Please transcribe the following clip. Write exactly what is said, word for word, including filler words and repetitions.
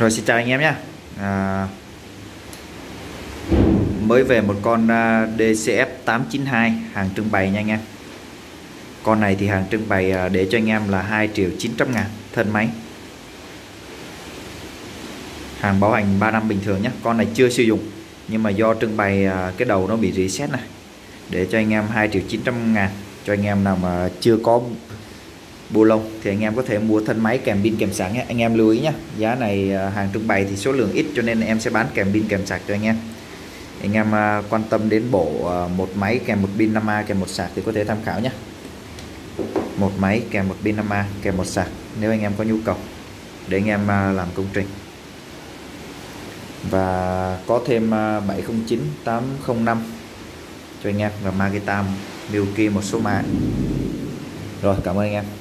Rồi xin chào anh em nhé. à, Mới về một con à, đê xê ép tám chín hai hàng trưng bày nha anh em. Con này thì hàng trưng bày à, để cho anh em là hai triệu chín trăm ngàn thân máy. Hàng bảo hành ba năm bình thường nhé. Con này chưa sử dụng nhưng mà do trưng bày à, cái đầu nó bị reset này, để cho anh em hai triệu chín trăm ngàn. Cho anh em nào mà chưa có bù lông thì anh em có thể mua thân máy kèm pin kèm sạc nhé. Anh em lưu ý nhé, giá này à, hàng trưng bày thì số lượng ít cho nên em sẽ bán kèm pin kèm sạc cho anh em. Anh em uh, quan tâm đến bộ uh, một máy kèm một pin năm A kèm một sạc thì có thể tham khảo nhé. Một máy kèm một pin năm A kèm một sạc nếu anh em có nhu cầu để anh em uh, làm công trình. Và có thêm uh, bảy không chín tám không năm cho anh em và Makita Milky một số mã. Rồi, cảm ơn anh em.